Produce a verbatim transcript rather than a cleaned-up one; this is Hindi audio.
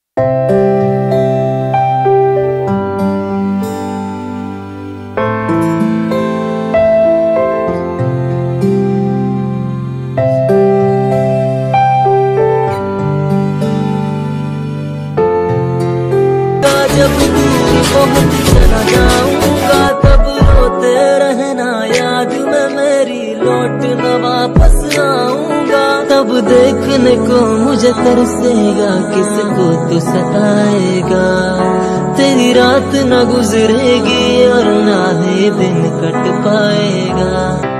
जब दूर बहुत चला जाऊंगा तब रोते रहना याद में मेरी, लौट न वापस आऊंगा तब देखने को मुझे तरसेगा, किसको तो सताएगा। तेरी रात न गुजरेगी और ना ही दिन कट पाएगा।